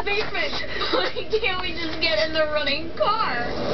basement. Why can't we just get in the running car?